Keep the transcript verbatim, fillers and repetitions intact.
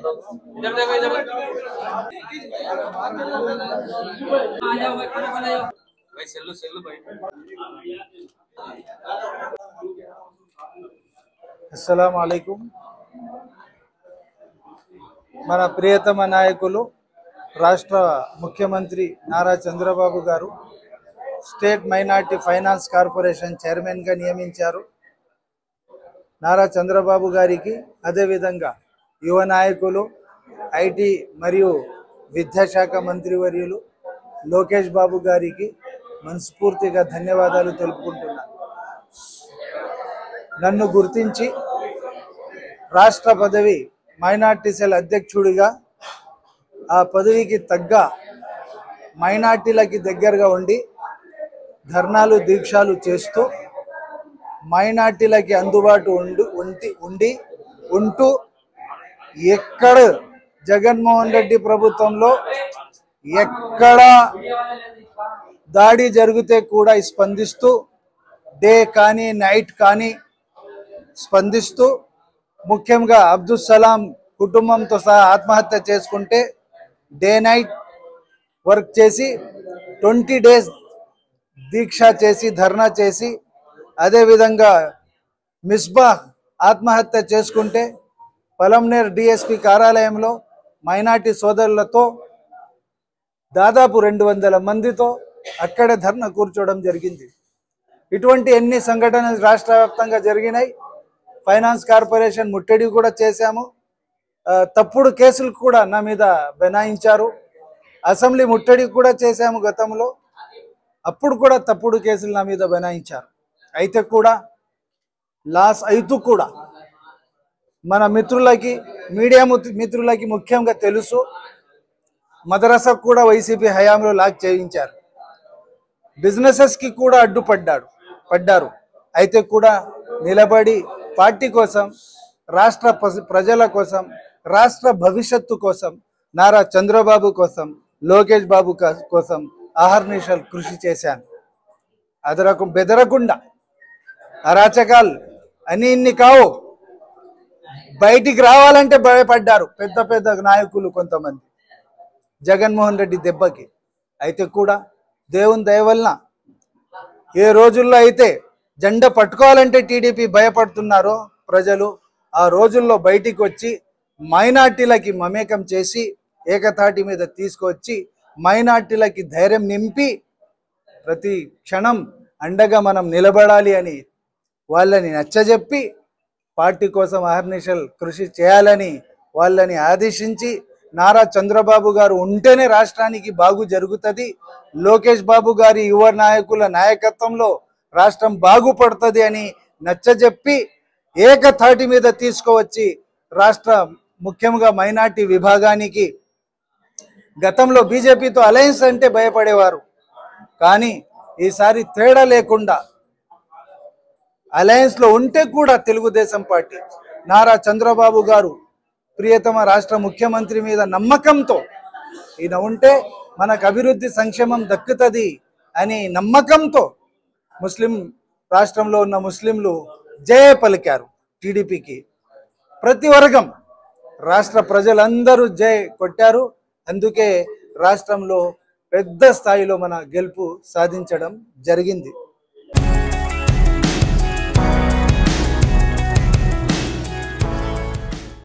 अस्सलाम वालेकुम। మన ప్రియతమ నాయకులు రాష్ట్ర ముఖ్యమంత్రి నారా చంద్రబాబు గారు state minority finance corporation chairman గా నియమించారు. నారా చంద్రబాబు గారికి అదే విధంగా యువ నాయకులు ఐటీ మరియు విద్యాశాఖ మంత్రివర్యులు లోకేష్ బాబు గారికి మనస్ఫూర్తిగా ధన్యవాదాలు తెలుపుకుంటున్నాను. నన్ను గుర్తించి రాష్ట్ర పదవి మైనార్టీ సెల్ అధ్యక్షుడిగా ఆ పదవికి తగ్గ మైనార్టీలకి దగ్గరగా ఉండి ధర్నాలు దీక్షలు చేస్తూ మైనార్టీలకి అందుబాటు ఉండి ఉండి ఉండి ఉంటూ ఎక్కడ జగన్మోహన్ రెడ్డి ప్రభుత్వంలో ఎక్కడ దాడి జరిగితే కూడా స్పందిస్తూ డే కానీ నైట్ కానీ స్పందిస్తూ ముఖ్యంగా అబ్దుల్ సలాం కుటుంబంతో సహా ఆత్మహత్య చేసుకుంటే డే నైట్ వర్క్ చేసి ట్వంటీ డేస్ దీక్ష చేసి ధర్నా చేసి అదేవిధంగా మిస్బా ఆత్మహత్య చేసుకుంటే పలంనేర్ డిఎస్పి కార్యాలయంలో మైనార్టీ సోదరులతో దాదాపు రెండు వందల మందితో అక్కడే ధర్నా కూర్చోవడం జరిగింది. ఇటువంటి ఎన్ని సంఘటనలు రాష్ట్ర వ్యాప్తంగా జరిగినాయి. ఫైనాన్స్ కార్పొరేషన్ ముట్టడి కూడా చేశాము. తప్పుడు కేసులు కూడా నా మీద బనాయించారు. అసెంబ్లీ ముట్టడి కూడా చేశాము గతంలో, అప్పుడు కూడా తప్పుడు కేసులు నా మీద బనాయించారు. అయితే కూడా లాస్ అవుతూ కూడా మన మిత్రులకి మీడియా మిత్రులకి ముఖ్యంగా తెలుసు, మదరసాకు కూడా వైసీపీ హయాంలో లాక్ చేయించారు. బిజినెసెస్కి కూడా అడ్డుపడ్డాడు పడ్డారు అయితే కూడా నిలబడి పార్టీ కోసం, రాష్ట్ర ప్రజల కోసం, రాష్ట్ర భవిష్యత్తు కోసం, నారా చంద్రబాబు కోసం, లోకేష్ బాబు కోసం అహర్నిశలు కృషి చేశాను. అదరకు బెదరకుండా అరాచకాలు అని ఇన్ని కావు, బయటికి రావాలంటే భయపడ్డారు పెద్ద పెద్ద నాయకులు కొంతమంది జగన్మోహన్ రెడ్డి దెబ్బకి. అయితే కూడా దేవుని దయ వలన ఏ రోజుల్లో అయితే జెండా పట్టుకోవాలంటే టీడీపీ భయపడుతున్నారో ప్రజలు, ఆ రోజుల్లో బయటికి వచ్చి మైనార్టీలకి మమేకం చేసి ఏకతాటి మీద తీసుకొచ్చి మైనార్టీలకి ధైర్యం నింపి ప్రతి క్షణం అండగా మనం నిలబడాలి అని వాళ్ళని నచ్చజెప్పి పార్టీ కోసం అహర్నిశలు కృషి చేయాలని వాళ్ళని ఆదేశించి నారా చంద్రబాబు గారు ఉంటేనే రాష్ట్రానికి బాగు జరుగుతుంది, లోకేష్ బాబు గారి యువ నాయకుల నాయకత్వంలో రాష్ట్రం బాగుపడుతుంది అని నచ్చజెప్పి ఏకతాటి మీద తీసుకువచ్చి రాష్ట్ర ముఖ్యంగా మైనార్టీ విభాగానికి, గతంలో బీజేపీతో అలయన్స్ అంటే భయపడేవారు, కానీ ఈసారి తేడా లేకుండా అలయన్స్లో ఉంటే కూడా తెలుగుదేశం పార్టీ నారా చంద్రబాబు గారు ప్రియతమ రాష్ట్ర ముఖ్యమంత్రి మీద నమ్మకంతో ఈయన ఉంటే మనకు అభివృద్ధి సంక్షేమం దక్కుతుంది అని నమ్మకంతో ముస్లిం రాష్ట్రంలో ఉన్న ముస్లింలు జయ పలికారు టీడీపీకి. ప్రతి వర్గం రాష్ట్ర ప్రజలందరూ జయ కొట్టారు. అందుకే రాష్ట్రంలో పెద్ద స్థాయిలో మన గెలుపు సాధించడం జరిగింది.